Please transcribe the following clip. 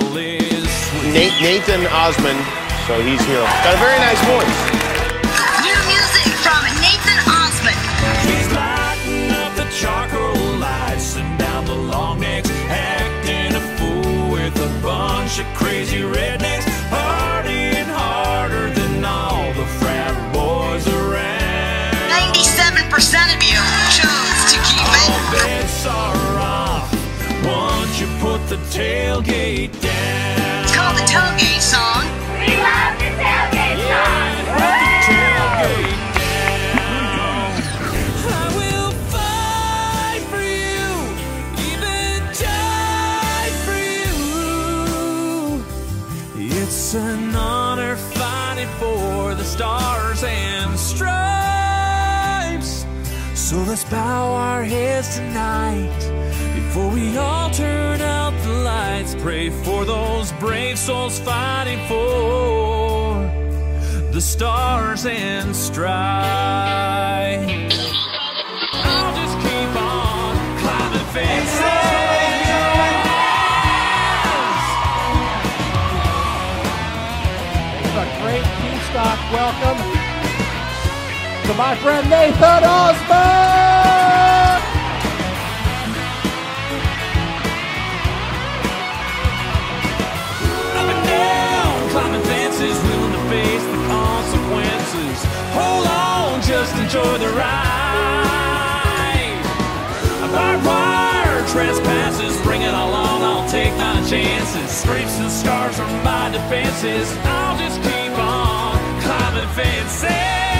hell is sweet. Nathan Osmond, so he's here. Got a very nice voice. New music from Nathan Osmond. She's lighting up the charcoal lights and down the long necks, acting a fool with a bunch of crazy rednecks, partying harder than all the frat boys around. 97% of you chose to keep it. All bets are off once you put the tailgate down. It's called the Tailgate Song. We love the Tailgate Song. Put the tailgate down. I will fight for you, even die for you. It's an honor fighting for the stars and stripes. So let's bow our heads tonight before we all turn out the lights. Pray for those brave souls fighting for the stars and stripes. I'll just keep on climbing fences. A great Keystone welcome to my friend Nathan Osmond! Up and down, climbing fences, willing to face the consequences. Hold on, just enjoy the ride. Barbed wire trespasses, bring it all on, I'll take my chances. Scrapes and scars are my defenses. I'll just keep on climbing fences.